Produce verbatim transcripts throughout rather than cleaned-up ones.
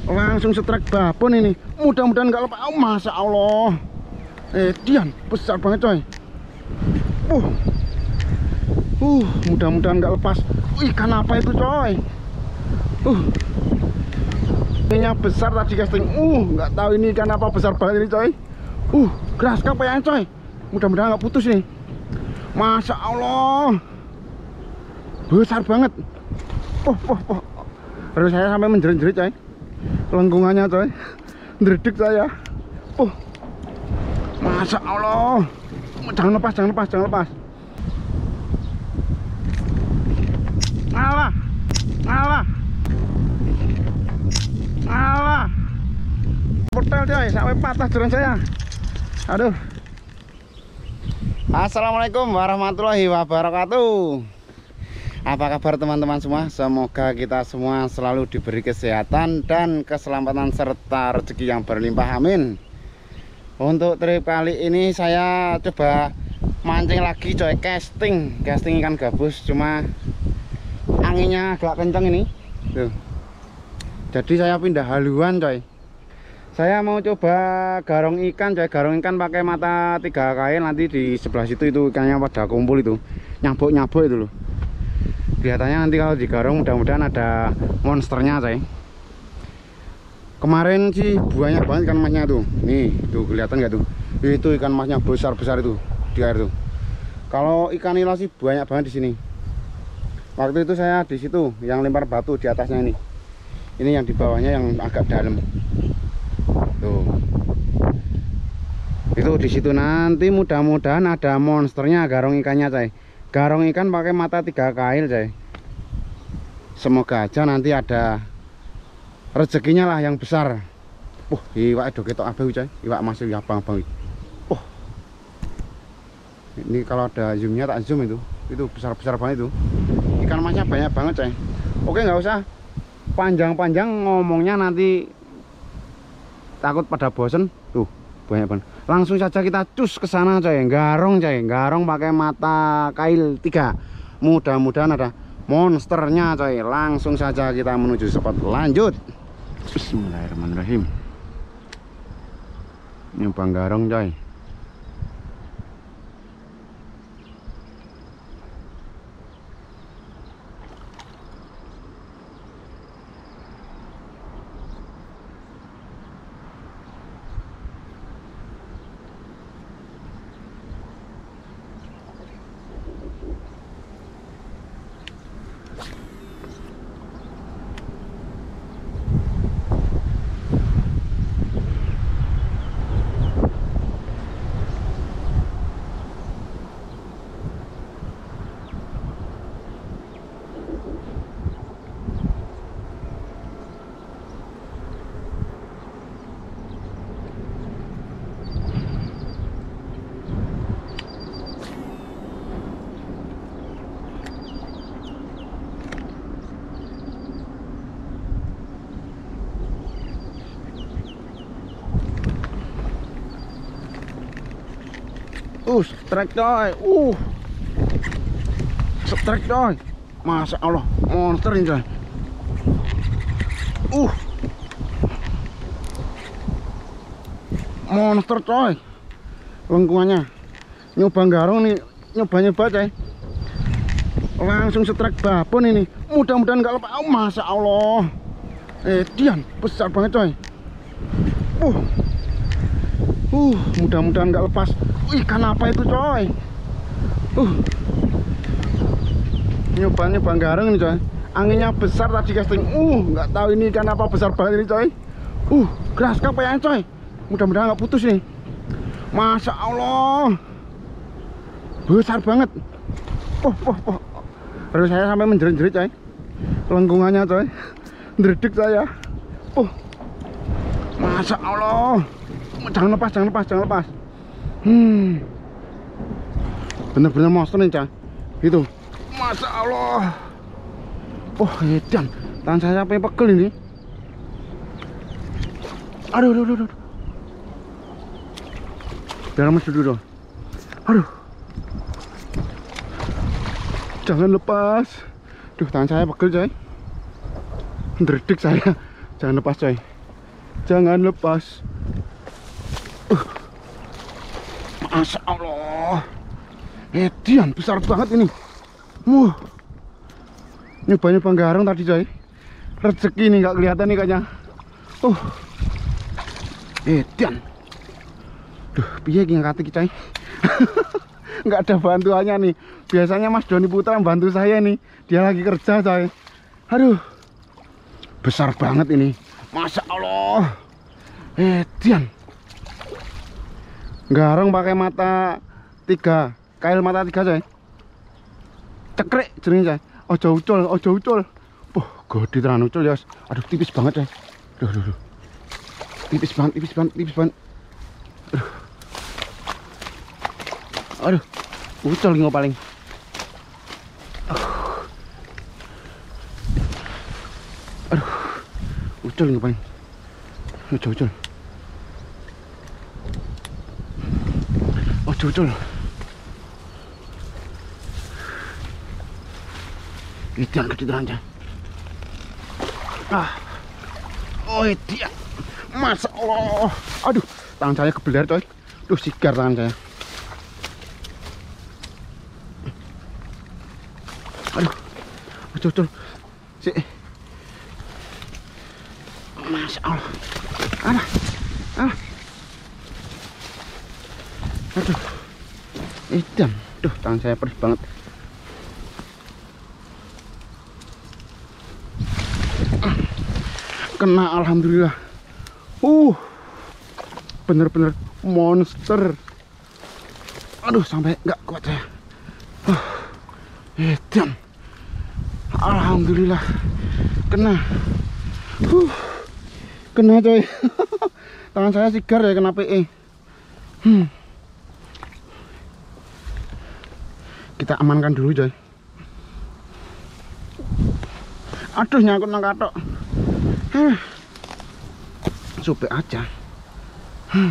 Langsung setrek babon ini. Mudah-mudahan nggak lepas. Oh, Masya Allah. Eh, Dian, besar banget coy. Uh, uh, mudah-mudahan nggak lepas. Uh, ikan apa itu coy? Uh, ikannya besar tadi casting. Uh, nggak tahu ini ikan apa, besar banget ini coy. Uh, grass cup ya coy. Mudah-mudahan nggak putus nih. Masya Allah, besar banget. Oh, oh, oh. Terus saya sampai menjerit-jerit coy. Lengkungannya coy, dredeg saya. Oh, Masya Allah. Jangan lepas, jangan lepas, jangan lepas. Alah, alah, alah. Portal coy, sampai patah jalan saya. Aduh. Assalamualaikum warahmatullahi wabarakatuh. Apa kabar teman-teman semua? Semoga kita semua selalu diberi kesehatan dan keselamatan serta rezeki yang berlimpah, amin. Untuk trip kali ini saya coba mancing lagi coy, casting casting ikan gabus, cuma anginnya agak kencang ini tuh. Jadi saya pindah haluan coy. Saya mau coba garong ikan coy, garong ikan pakai mata tiga kail. Nanti di sebelah situ itu ikannya pada kumpul itu, nyabuk-nyabuk itu loh. Kelihatannya nanti kalau digarong mudah-mudahan ada monsternya coy. Kemarin sih banyak banget ikan emasnya tuh. Nih, tuh kelihatan nggak tuh? Itu ikan emasnya besar-besar itu di air tuh. Kalau ikan nila sih banyak banget di sini. Waktu itu saya di situ yang lempar batu di atasnya ini. Ini yang di bawahnya yang agak dalam. Tuh. Itu di situ nanti mudah-mudahan ada monsternya garong ikannya coy. Garong ikan pakai mata tiga kail coy. Semoga aja nanti ada rezekinya lah yang besar. Wah, iwak do ketok abang coy. Iwak masih abang-abang. Oh. Ini kalau ada zoomnya tak zoom itu. Itu besar-besar banget itu. Ikan emasnya banyak banget coy. Oke, nggak usah panjang-panjang ngomongnya, nanti takut pada bosen. Tuh, banyak banget. Langsung saja kita cus ke sana coy. Garong coy, garong pakai mata kail tiga. Mudah-mudahan ada monsternya coy. Langsung saja kita menuju spot, lanjut. Bismillahirrahmanirrahim. Ini bang garong coy. Uh, strike coy. Uh. Strike coy. Masya Allah, monster ini coy. Uh. Monster coy. Lengkungannya. Nyoba garong nih, nyoba-nyoba coy. Langsung strike babon ini. Mudah-mudahan nggak lepas. Oh, Masya Allah. Eh, Dian, besar banget coy. Uh. Uh, mudah-mudahan nggak lepas. Ikan apa itu coy? Uh, nyoba-nyoba garong ini coy. Anginnya besar tadi casting. Uh, nggak tahu ini ikan apa, besar banget ini coy. Uh, grass cup ya coy. Mudah-mudahan nggak putus nih. Masya Allah, besar banget. Oh, oh, oh. Terus saya sampai menjerit-jerit coy. Lengkungannya coy, dredeg saya. Oh, Masya Allah. Jangan lepas, jangan lepas, jangan lepas. Hmm, bener-bener monster nih coy. Gitu. Masya Allah. Oh, edan. Tangan saya sampai pegel ini. Aduh, aduh, aduh, aduh. Biar mas dulu dong. Aduh. Jangan lepas. Duh, tangan saya pegel coy. Dredeg saya. Jangan lepas coy. Jangan lepas. Uh. Masya Allah. Edian, besar banget ini. Wuh. Nyoba-nyoba garong tadi coy. Rezeki nih, nggak kelihatan nih kayaknya. Uh. Edian. Duh, piye iki ngangkat coy. Nggak ada bantuannya nih. Biasanya Mas Doni Putra membantu saya nih. Dia lagi kerja coy. Aduh. Besar banget ini. Masya Allah. Edian. Garong pakai mata tiga. Kail mata tiga coy. Cekrek jenenge coy. Ojo ucul, ojo ucul. Wah, gede tenan ucul ya. Aduh, tipis banget coy. Duh, duh, duh. Tipis banget, tipis banget, tipis banget. Aduh. Aduh. Ucul nggak paling. Aduh. Ucul nggak paling. Ojo ucul. Ojo ucul. Edian gede aja. Ah. Oh, Edian. Masya Allah. Aduh, tangan saya kebeler coy. Duh, sigar tangan saya. Aduh. Ojo ucul. Si. Masya Allah. Alah. Alah. Aduh. Edian. Duh, tangan saya perih banget. Kena, alhamdulillah. Uh, bener-bener monster. Aduh, sampai nggak kuat saya. Uh, Edian. Alhamdulillah. Kena. Uh, kena coy. Tangan saya sigar ya kena P E. Hmm. Kita amankan dulu coy. Aduh, nyangkut nang katok. Huh. Supek aja. Huh.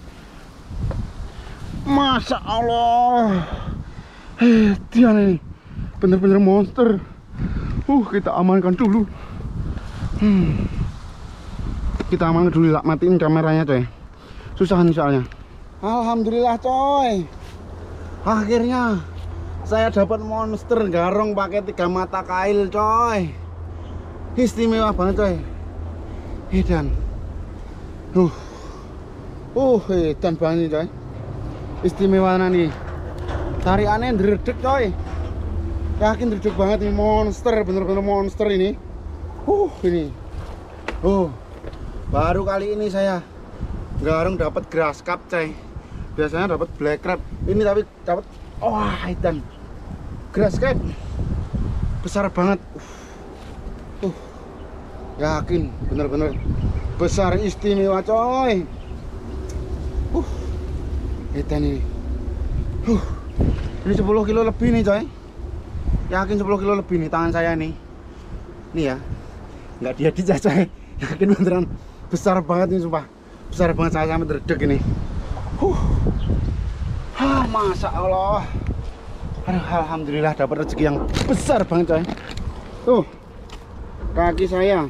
Masya Allah. Edian ini bener-bener monster. Uh, kita amankan dulu. Hmm. Kita amankan dulu lah, matiin kameranya coy. Susah nih soalnya. Alhamdulillah coy. Akhirnya saya dapat monster garong pakai tiga mata kail coy. Istimewa banget coy. Edan. Uh. Uh, edan banget nih coy. Istimewa nih. Tariannya dredeg coy. Yakin dredeg banget nih, monster, bener-bener monster ini. Uh, ini. Uh. Baru kali ini saya garong dapat grass cup coy. Biasanya dapat black crab. Ini tapi dapat wah, oh, edan. Grass cup. Besar banget. Uh. Yakin bener-bener besar, istimewa coy. Uh, edan ini. Uh, ini sepuluh kilo lebih nih coy. Yakin sepuluh kilo lebih nih tangan saya nih. Nih ya, nggak dia coy. Yakin beneran besar banget nih sumpah. Besar banget, saya sampai dredeg ini. Uh, ah, Masya Allah. Aduh, alhamdulillah dapat rezeki yang besar banget coy. Tuh, kaki saya.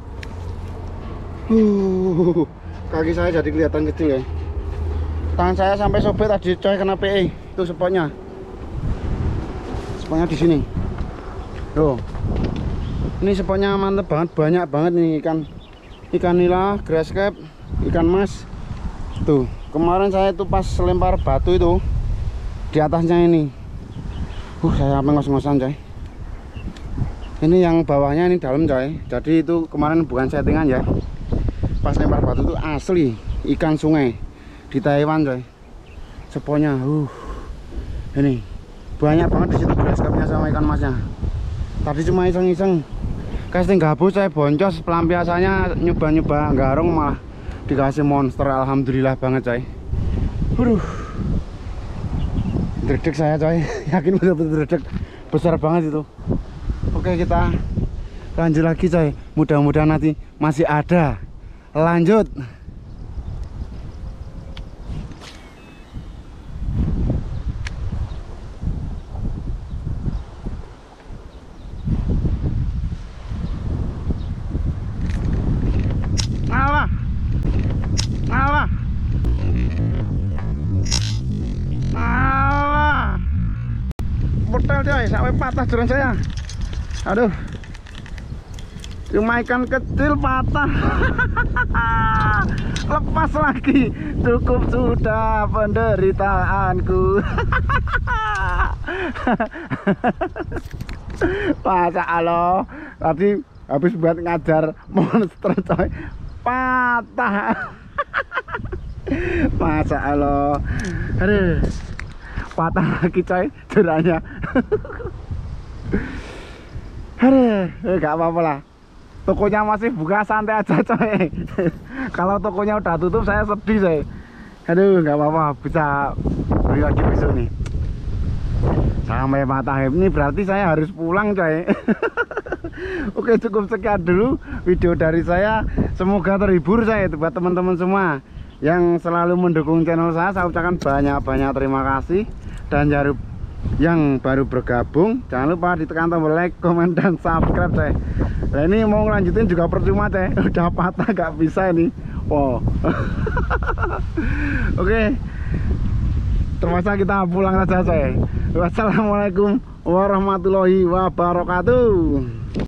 Uh, kaki saya jadi kelihatan kecil ya. Tangan saya sampai sobek tadi coy, kena P E. Tuh spotnya. Spotnya di sini. Tuh. Ini spotnya mantep banget, banyak banget nih ikan. Ikan nila, grass cap, ikan mas. Tuh, kemarin saya tuh pas lempar batu itu di atasnya ini. Uh, saya sampai ngos-ngosan coy. Ini yang bawahnya ini dalam coy. Jadi itu kemarin bukan settingan ya. Pas lempar batu itu asli ikan sungai di Taiwan coy. Seponya uh ini banyak banget di situ grass capnya sama ikan masnya. Tadi cuma iseng-iseng casting gabus, saya boncos pelampiasannya, nyoba-nyoba garong malah dikasih monster. Alhamdulillah banget coy. Aduh, dredeg saya coy. Yakin bener-bener dredeg, besar banget itu. Oke, kita lanjut lagi coy. Mudah-mudahan nanti masih ada. Lanjut. Alah, patah joran saya. Aduh, cuma ikan kecil patah. Lepas lagi, cukup sudah penderitaanku. Masa Allah, tadi habis buat ngajar monster coy, patah. Masa Allah, aduh, patah lagi coy jorannya. Aduh, gak apa-apa lah. Tokonya masih buka, santai aja coy. Kalau tokonya udah tutup saya sedih coy. Aduh, nggak apa-apa, bisa beli lagi besok nih. Sampai patah ini berarti saya harus pulang coy. Oke, cukup sekian dulu video dari saya. Semoga terhibur saya buat teman-teman semua yang selalu mendukung channel saya. Saya ucapkan banyak-banyak terima kasih. Dan jangan lupa yang baru bergabung, jangan lupa ditekan tombol like, komen, dan subscribe coy. Nah ini mau ngelanjutin juga percuma coy, udah patah gak bisa ini. Wow. Oke, terpaksa kita pulang saja coy. Wassalamualaikum warahmatullahi wabarakatuh.